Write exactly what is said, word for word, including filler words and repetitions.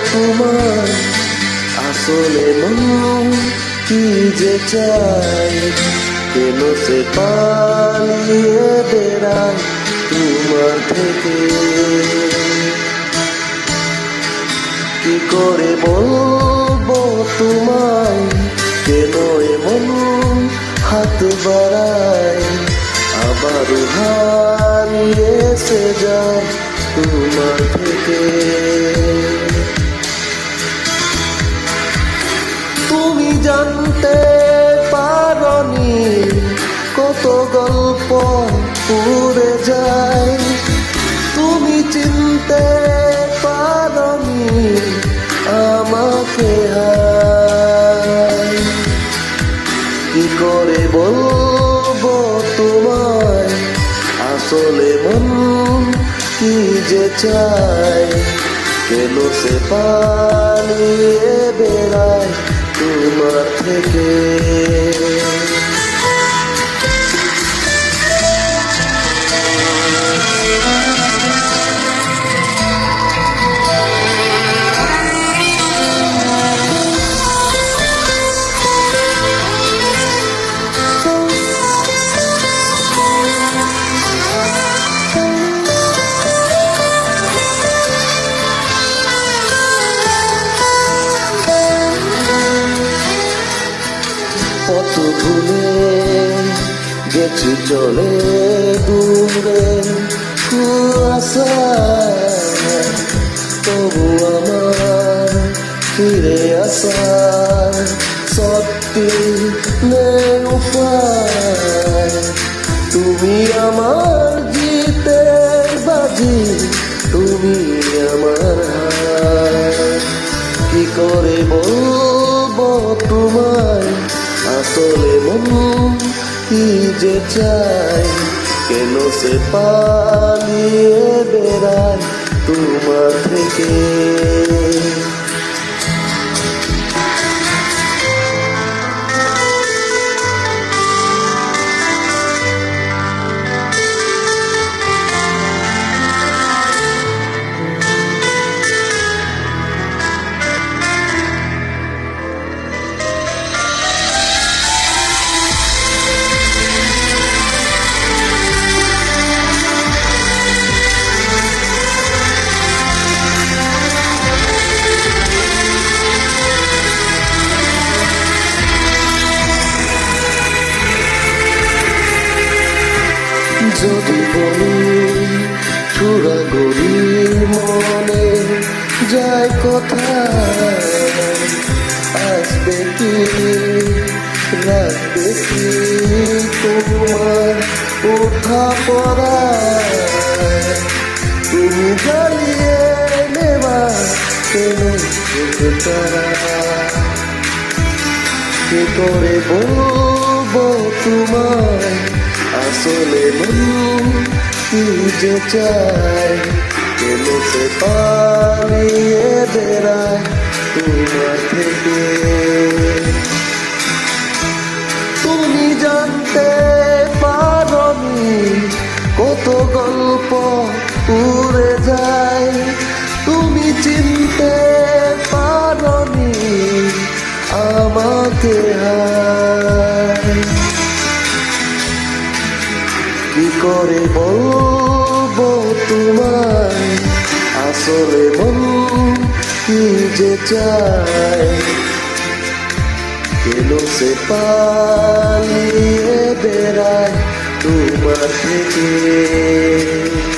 তোমার আসলে মন কি যে চাই, কেন সে পালিয়ে বেড়ায় তোমার থেকে। কি করে বলবো তোমায়, কেন এমন হাত বাড়ায়, আবার হারিয়ে এসে যায় তোমার থেকে। তুমি জানতে পারনি কত গল্প উড়ে যায়, তুমি চিনতে পারনি আমাকে হায়। কি করে বলবো তোমায় আসলে মন কি যে চায়, কেন সে পালিয়ে বেড়ায় তোমার থেকে। পথ ভুলে গেছি চলে দূরে কুয়াশায়, তবু আমার ফিরে আসার সত্যি নেই উপায়। তুমি আমার জিতের বাজি, তুমি আমার হার। কি করে বলবো তোমায় আসলে মন কি যে চাই, কেন সে পালিয়ে বেড়ায় তোমার থেকে। যদি বলি চূড়া গড়ি মনে যায় কোথায়, আসবে কি রাখবে কি তোমার ওঠা পড়ায়। তুমি জ্বালিয়ে নেবা কেন তারা, কি করে বলবো তোমায় আসলে মন কি যে চায়, কেন সে পালিয়ে বেড়ায় তোমার থেকে। তুমি জানতে পারনি কত গল্প উড়ে যায়, তুমি চিনতে পারনি আমাকে হায়। কি করে বলবো তোমায় আসলে মন কি যে চায়, কেন সে পালিয়ে বেড়ায় তোমার থেকে।